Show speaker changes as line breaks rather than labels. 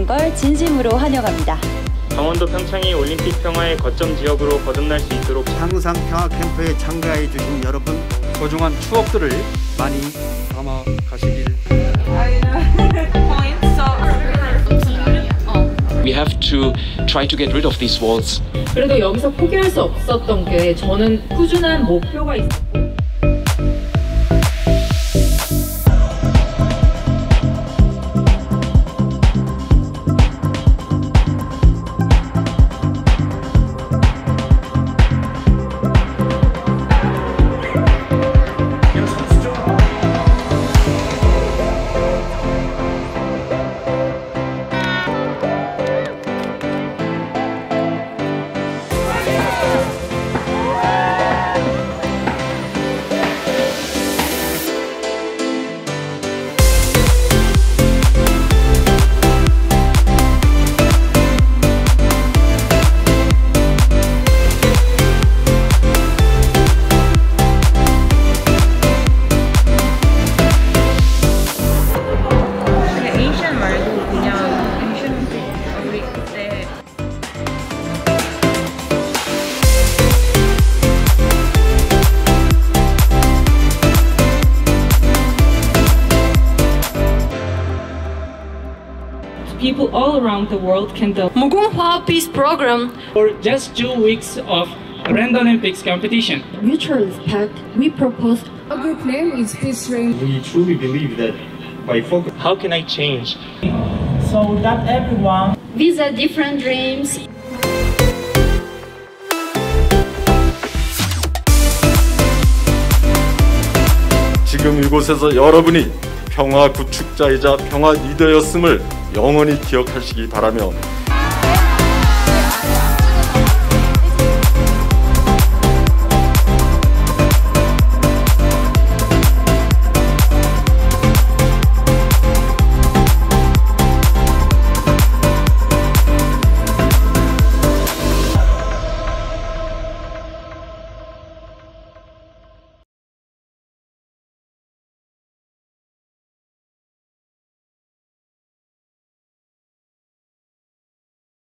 걸 진심으로 환영합니다.
강원도 평창이 올림픽 평화의 거점 지역으로 거듭날 수 있도록
상상평화캠프에 참가해 주신 여러분, 소중한 추억들을 많이 담아 가시길.
We have to try to get rid of these walls.
그래도 여기서 포기할 수 없었던 게 저는 꾸준한 목표가 있었고
People all around the world can do
무궁화 Peace Program.
For just 2 weeks of Grand Olympics competition.
Mutual respect, we propose.
Our group name is Peace Ring.
We truly believe that by focus.
How can I change?
So that everyone
With a different dreams.
지금 이곳에서 여러분이 평화 구축자이자 평화 리더였음을 영원히 기억하시기 바라며